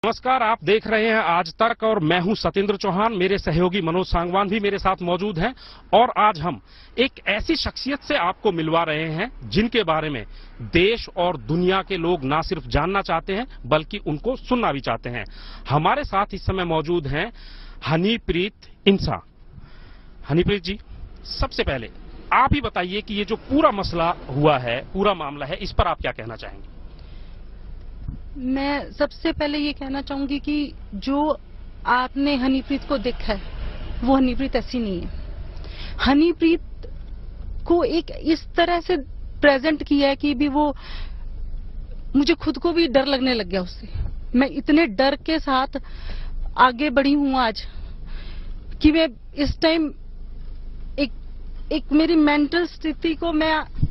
नमस्कार, आप देख रहे हैं आज तक और मैं हूं सतेंद्र चौहान। मेरे सहयोगी मनोज सांगवान भी मेरे साथ मौजूद हैं और आज हम एक ऐसी शख्सियत से आपको मिलवा रहे हैं जिनके बारे में देश और दुनिया के लोग ना सिर्फ जानना चाहते हैं बल्कि उनको सुनना भी चाहते हैं। हमारे साथ इस समय मौजूद हैं हनीप्रीत इंसा। हनीप्रीत जी, सबसे पहले आप ही बताइए कि ये जो पूरा मसला हुआ है, पूरा मामला है, इस पर आप क्या कहना चाहेंगे? मैं सबसे पहले ये कहना चाहूंगी कि जो आपने हनीप्रीत को देखा है वो हनीप्रीत ऐसी नहीं है। हनीप्रीत को एक इस तरह से प्रेजेंट किया है कि भी वो मुझे खुद को भी डर लगने लग गया उससे। मैं इतने डर के साथ आगे बढ़ी हूं आज कि मैं इस टाइम एक मेरी मेंटल स्थिति को मैं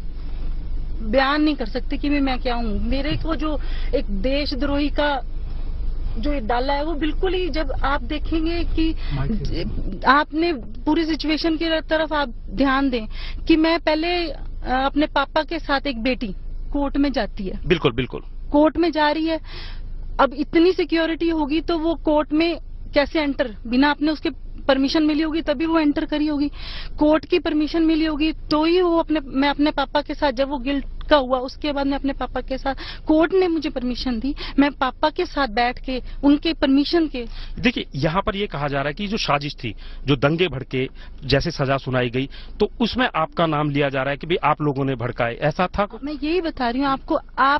बयान नहीं कर सकती कि मैं क्या हूँ। मेरे को जो एक देशद्रोही का जो डाला है वो बिल्कुल ही, जब आप देखेंगे कि आपने पूरी सिचुएशन की तरफ आप ध्यान दें कि मैं पहले अपने पापा के साथ एक बेटी कोर्ट में जाती है। बिल्कुल बिल्कुल कोर्ट में जा रही है। अब इतनी सिक्योरिटी होगी तो वो कोर्ट में कैसे एंटर, बिना अपने उसके परमिशन मिली होगी तभी वो एंटर करी होगी। कोर्ट की परमिशन मिली होगी तो ही वो मैं अपने पापा के साथ, जब वो गिल्ट का हुआ उसके बाद मैं अपने पापा के साथ, कोर्ट ने मुझे परमिशन दी, मैं पापा के साथ बैठ के उनके परमिशन के। देखिए, यहाँ पर ये कहा जा रहा है कि जो साजिश थी, जो दंगे भड़के जैसे सजा सुनाई गई, तो उसमें आपका नाम लिया जा रहा है कि भाई आप लोगों ने भड़काए, ऐसा था? मैं यही बता रही हूँ आपको।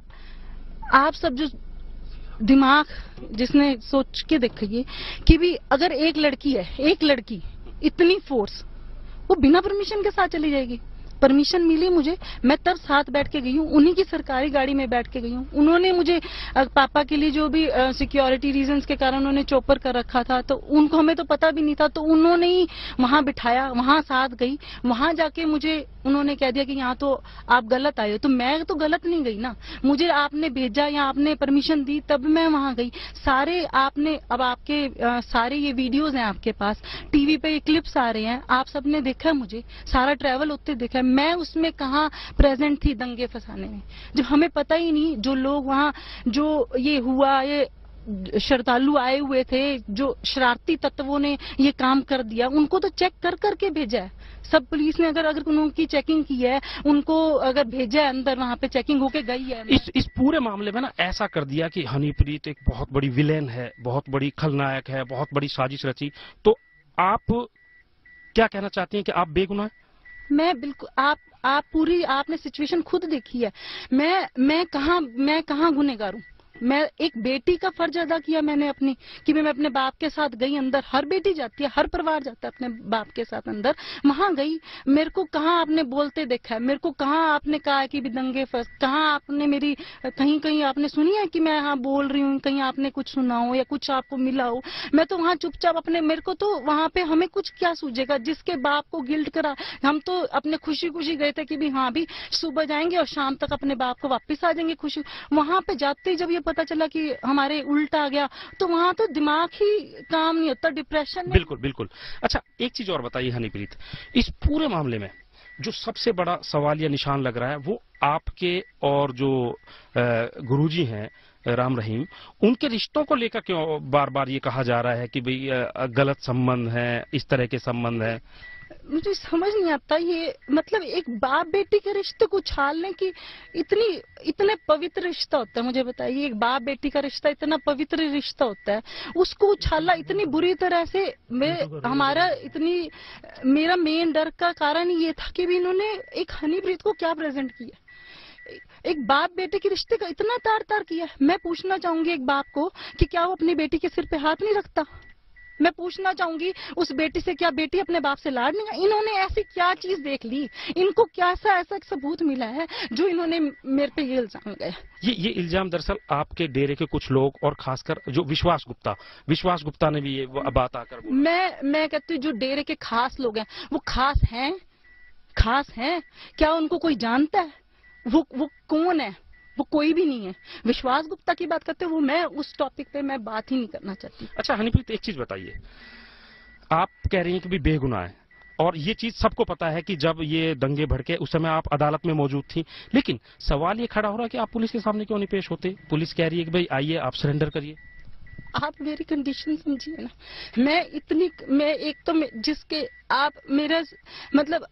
आप सब जो दिमाग जिसने सोच के देखिए कि भी अगर एक लड़की है, एक लड़की इतनी फोर्स, वो बिना परमिशन के साथ चली जाएगी। परमिशन मिली मुझे, मैं तब साथ बैठ के गई हूँ, उन्हीं की सरकारी गाड़ी में बैठ के गई हूँ। उन्होंने मुझे पापा के लिए जो भी सिक्योरिटी रीजंस के कारण उन्होंने चॉपर कर रखा था, तो उनको हमें तो पता भी नहीं था, तो उन्होंने ही वहां बिठाया, वहां साथ गई। वहां जाके मुझे उन्होंने कह दिया कि यहाँ तो आप गलत आए हो। तो मैं तो गलत नहीं गई ना, मुझे आपने भेजा या आपने परमिशन दी तब मैं वहां गई। सारे आपने, अब आपके सारे ये वीडियोज हैं आपके पास, टीवी पे ये क्लिप्स आ रहे हैं, आप सबने देखा है, मुझे सारा ट्रैवल होते देखा है। मैं उसमें कहाँ प्रेजेंट थी दंगे फसाने में, जब हमें पता ही नहीं। जो लोग वहाँ, जो ये हुआ, ये श्रद्धालु आए हुए थे, जो शरारती तत्वों ने ये काम कर दिया, उनको तो चेक कर करके भेजा है। सब पुलिस ने अगर उनकी चेकिंग की है, उनको अगर भेजा है अंदर, वहाँ पे चेकिंग होके गई है। इस पूरे मामले में ना ऐसा कर दिया कि हनीप्रीत एक बहुत बड़ी विलेन है, बहुत बड़ी खलनायक है, बहुत बड़ी साजिश रची। तो आप क्या कहना चाहती हैं कि आप बेगुनाह? मैं बिल्कुल, आप पूरी आपने सिचुएशन खुद देखी है। मैं कहाँ गुनहगार हूँ। मैं एक बेटी का फर्ज अदा किया मैंने अपनी, कि मैं अपने बाप के साथ गई अंदर। हर बेटी जाती है, हर परिवार जाता है अपने बाप के साथ अंदर। वहां गई, मेरे को कहाँ आपने बोलते देखा है, मेरे को कहाँ आपने कहा कि भी दंगे फंस, कहाँ आपने मेरी कहीं कहीं आपने सुनी है कि मैं यहाँ बोल रही हूँ, कहीं आपने कुछ सुना हो या कुछ आपको मिला हो? मैं तो वहाँ चुपचाप अपने, मेरे को तो वहां पे हमें कुछ क्या सूझेगा, जिसके बाप को गिल्ट करा। हम तो अपने खुशी खुशी गए थे कि भी हाँ भी सुबह जाएंगे और शाम तक अपने बाप को वापिस आ जाएंगे खुशी। वहां पे जाते ही जब ये पता चला कि हमारे उल्टा आ गया, तो वहां तो दिमाग ही काम नहीं होता, डिप्रेशन। बिल्कुल बिल्कुल। अच्छा, एक चीज और बताइए हनीप्रीत, इस पूरे मामले में जो सबसे बड़ा सवाल या निशान लग रहा है वो आपके और जो गुरुजी हैं राम रहीम, उनके रिश्तों को लेकर क्यों बार बार ये कहा जा रहा है कि भाई गलत संबंध है, इस तरह के संबंध है? मुझे समझ नहीं आता ये, मतलब एक बाप बेटी के रिश्ते को उछालने की इतने पवित्र रिश्ता होता है। मुझे बताइए, एक बाप बेटी का रिश्ता इतना पवित्र रिश्ता होता है, उसको उछाला इतनी बुरी तरह से। मेरा मेन डर का कारण ये था कि भी इन्होंने एक हनीप्रीत को क्या प्रेजेंट किया, एक बाप बेटे के रिश्ते का इतना तार तार किया। मैं पूछना चाहूंगी एक बाप को कि क्या वो अपनी बेटी के सिर पे हाथ नहीं रखता? मैं पूछना चाहूंगी उस बेटी से, क्या बेटी अपने बाप से लाड नहीं? इन्होंने ऐसी क्या चीज देख ली, इनको क्या ऐसा सबूत मिला है जो इन्होंने मेरे पे ये इल्जाम लगाया? ये इल्जाम दरअसल आपके डेरे के कुछ लोग और खासकर जो विश्वास गुप्ता ने भी ये बात आकर बोला। मैं कहती हूँ जो डेरे के खास लोग हैं वो खास हैं? क्या उनको कोई जानता है? वो कौन है? वो कोई भी नहीं है। विश्वास गुप्ता की बात करते हो, मैं उस टॉपिक पे मैं बात ही नहीं करना चाहती। अच्छा हनीप्रीत, एक चीज बताइए, आप कह रही हैं कि भी बेगुनाह है और ये चीज सबको पता है कि जब ये दंगे भड़के उस समय आप अदालत में मौजूद थी, लेकिन सवाल ये खड़ा हो रहा है कि आप पुलिस के सामने क्यों नहीं पेश होते? पुलिस कह रही है कि भाई आइए आप सरेंडर करिए। आप मेरी कंडीशन समझिए ना। मैं एक तो जिसके आप मेरा मतलब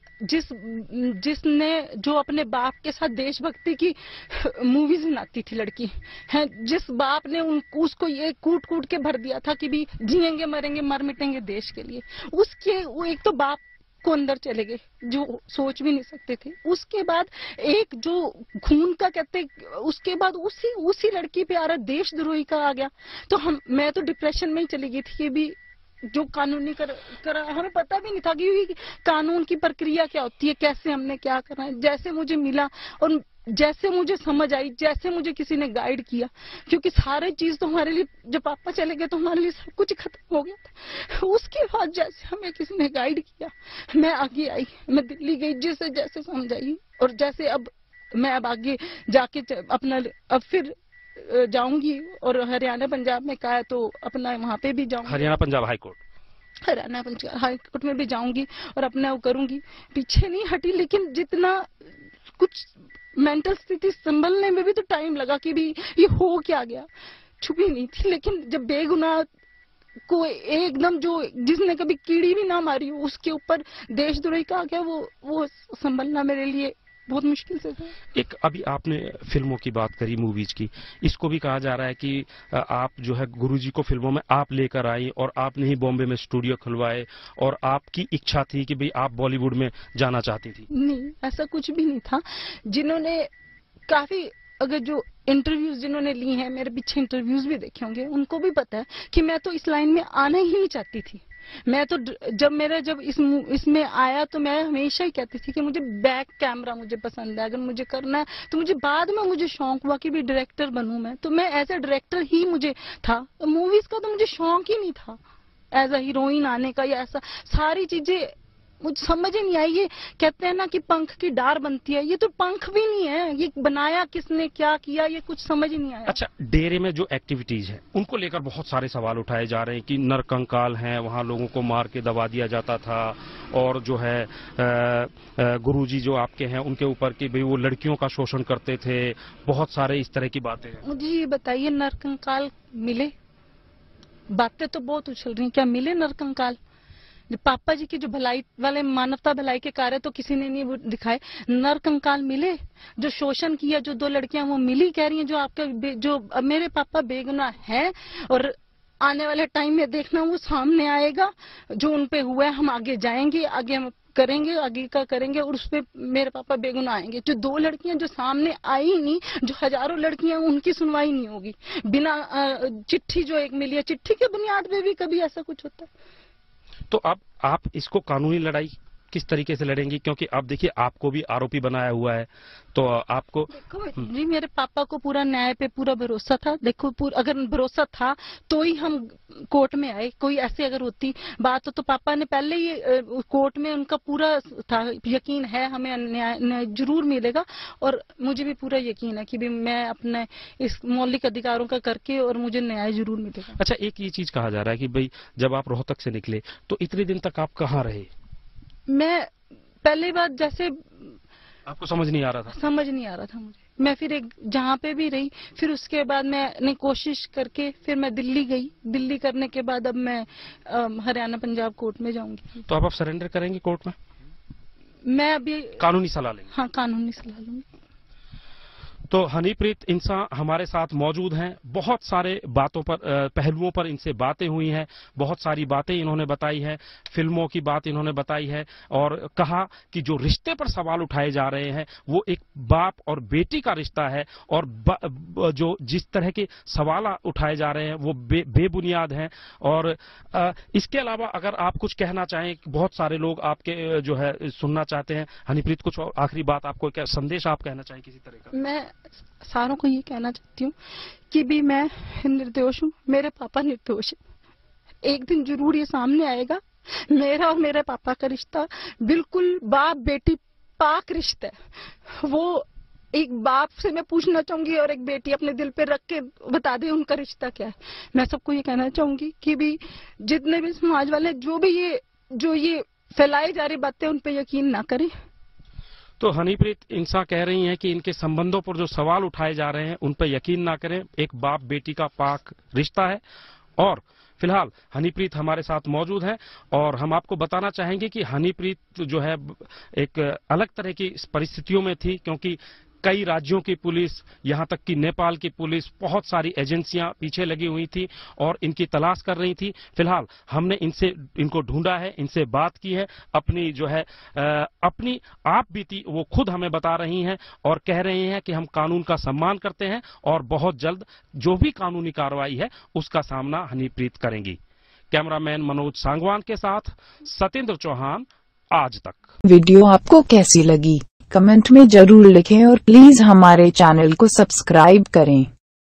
जिसने जो अपने बाप के साथ देशभक्ति की मूवीज बनाती थी लड़की है, जिस बाप ने उसको ये कूट कूट के भर दिया था कि भी जिएंगे मरेंगे मर मिटेंगे देश के लिए, उसके वो एक तो बाप को अंदर चले गए जो सोच भी नहीं सकते थे। उसके बाद एक जो खून का कहते, उसके बाद उसी लड़की पे आ रहा देशद्रोही का आ गया। तो मैं तो डिप्रेशन में ही चली गई थी कि भी जो कानूनी करा हमें पता भी नहीं था कि कानून की प्रक्रिया क्या होती है, कैसे हमने क्या करना है। जैसे मुझे मिला और जैसे मुझे समझ आई, जैसे मुझे किसी ने गाइड किया, क्योंकि सारे चीज तो हमारे लिए जब पापा चले गए तो हमारे लिए सब कुछ खत्म हो गया था। उसके बाद जैसे हमें किसी ने गाइड किया, मैं आगे आई, मैं दिल्ली गई, जिसे जैसे समझ आई। और जैसे अब मैं आगे जाके अपना अब फिर जाऊंगी और हरियाणा पंजाब में कहा है तो अपना वहाँ पे भी जाऊंगी। Haryana Punjab high court, Haryana Punjab high court में भी जाऊंगी और अपना वो करूंगी। पीछे नहीं हटी, लेकिन जितना कुछ मेंटल स्थिति संभलने में भी तो टाइम लगा कि भी ये हो क्या गया, छुपी नहीं थी। लेकिन जब बेगुनाह को एकदम जो जिसने कभी कीड़ी भी ना मारी हो उसके ऊपर देशद्रोही का आ गया, वो संभलना मेरे लिए बहुत मुश्किल से था। एक अभी आपने फिल्मों की बात करी, मूवीज की, इसको भी कहा जा रहा है कि आप जो है गुरुजी को फिल्मों में आप लेकर आई और आपने ही बॉम्बे में स्टूडियो खुलवाए और आपकी इच्छा थी कि भाई आप बॉलीवुड में जाना चाहती थी। नहीं, ऐसा कुछ भी नहीं था। जिन्होंने काफी अगर जो इंटरव्यूज जिन्होंने ली हैं, मेरे पीछे इंटरव्यूज भी देखे होंगे, उनको भी पता है कि मैं तो इस लाइन में आना ही नहीं चाहती थी। मैं तो जब इसमें आया तो मैं हमेशा ही कहती थी कि मुझे बैक कैमरा मुझे पसंद है, अगर मुझे करना है तो मुझे बाद में मुझे शौक हुआ कि भी डायरेक्टर बनूं मैं, तो मैं एज ए डायरेक्टर ही मुझे था। मूवीज का तो मुझे शौक ही नहीं था एज ए हीरोइन आने का, या ऐसा सारी चीजें मुझे समझ ही नहीं आई। ये कहते हैं ना कि पंख की डार बनती है, ये तो पंख भी नहीं है, ये बनाया किसने, क्या किया, ये कुछ समझ ही नहीं आया। अच्छा, डेरे में जो एक्टिविटीज है उनको लेकर बहुत सारे सवाल उठाए जा रहे हैं कि नरकंकाल हैं, वहां लोगों को मार के दबा दिया जाता था, और जो है गुरुजी जो आपके हैं उनके ऊपर कि भाई वो लड़कियों का शोषण करते थे, बहुत सारे इस तरह की बातें हैं। मुझे ये बताइए, नरकंकाल मिले? बातें तो बहुत उछल रही, क्या मिले नरकंकाल? पापा जी की जो भलाई वाले मानवता भलाई के कार्य तो किसी ने नहीं दिखाए। नरकंकाल मिले? जो शोषण किया जो 2 लड़कियां वो मिली, कह रही हैं जो आपके जो मेरे पापा बेगुनाह है, और आने वाले टाइम में देखना वो सामने आएगा, जो उनपे हुआ है हम आगे जाएंगे, आगे हम करेंगे, आगे का करेंगे, और उस पे मेरे पापा बेगुनाह आएंगे। जो 2 लड़कियां जो सामने आई नहीं, जो हजारों लड़कियां उनकी सुनवाई नहीं होगी, बिना चिट्ठी जो एक मिली है, चिट्ठी के बुनियाद पे भी कभी ऐसा कुछ होता है। तो अब आप इसको कानूनी लड़ाई किस तरीके से लड़ेंगी, क्योंकि आप देखिए आपको भी आरोपी बनाया हुआ है, तो आपको देखो जी, मेरे पापा को पूरा न्याय पे पूरा भरोसा था। देखो अगर भरोसा था तो ही हम कोर्ट में आए। कोई ऐसी अगर होती बात तो पापा ने पहले ही कोर्ट में उनका पूरा था, यकीन है हमें न्याय जरूर मिलेगा, और मुझे भी पूरा यकीन है कि भी मैं अपने इस मौलिक अधिकारों का करके और मुझे न्याय जरूर मिलेगा। अच्छा, एक ये चीज कहा जा रहा है कि भाई जब आप रोहतक से निकले तो इतने दिन तक आप कहाँ रहे? मैं पहली बार जैसे आपको समझ नहीं आ रहा था? समझ नहीं आ रहा था मुझे। मैं फिर एक जहाँ पे भी रही, फिर उसके बाद मैंने कोशिश करके फिर मैं दिल्ली गई। दिल्ली करने के बाद अब मैं हरियाणा पंजाब कोर्ट में जाऊंगी। तो अब आप सरेंडर करेंगे कोर्ट में? मैं अभी कानूनी सलाह लेंगे? हाँ, कानूनी सलाह लूंगी। तो हनीप्रीत इंसान हमारे साथ मौजूद हैं। बहुत सारे बातों पर पहलुओं पर इनसे बातें हुई हैं, बहुत सारी बातें इन्होंने बताई है, फिल्मों की बात इन्होंने बताई है, और कहा कि जो रिश्ते पर सवाल उठाए जा रहे हैं वो एक बाप और बेटी का रिश्ता है, और जो जिस तरह के सवाल उठाए जा रहे हैं वो बेबुनियाद हैं। और इसके अलावा अगर आप कुछ कहना चाहें, बहुत सारे लोग आपके जो है सुनना चाहते हैं, हनीप्रीत कुछ आखिरी बात आपको क्या संदेश आप कहना चाहें किसी तरह का? मैं सारों को ये कहना चाहती हूँ कि भी मैं निर्दोष हूँ, मेरे पापा निर्दोष है। एक दिन जरूर ये सामने आएगा, मेरा और मेरे पापा का रिश्ता बिल्कुल बाप बेटी पाक रिश्ता है। वो एक बाप से मैं पूछना चाहूंगी और एक बेटी अपने दिल पे रख के बता दे उनका रिश्ता क्या है। मैं सबको ये कहना चाहूंगी कि भी जितने भी समाज वाले जो ये फैलाई जा रही बातें उन पे यकीन ना करें। तो हनीप्रीत इंसान कह रही हैं कि इनके संबंधों पर जो सवाल उठाए जा रहे हैं उन पर यकीन ना करें, एक बाप बेटी का पाक रिश्ता है, और फिलहाल हनीप्रीत हमारे साथ मौजूद है और हम आपको बताना चाहेंगे कि हनीप्रीत जो है एक अलग तरह की परिस्थितियों में थी, क्योंकि कई राज्यों की पुलिस, यहां तक कि नेपाल की पुलिस, बहुत सारी एजेंसियां पीछे लगी हुई थी और इनकी तलाश कर रही थी। फिलहाल हमने इनको ढूंढा है, इनसे बात की है, अपनी जो है अपनी आप बीती वो खुद हमें बता रही हैं और कह रहे हैं कि हम कानून का सम्मान करते हैं और बहुत जल्द जो भी कानूनी कार्रवाई है उसका सामना हनीप्रीत करेंगी। कैमरामैन मनोज सांगवान के साथ सतेंद्र चौहान, आज तक। वीडियो आपको कैसी लगी कमेंट में जरूर लिखें और प्लीज हमारे चैनल को सब्सक्राइब करें।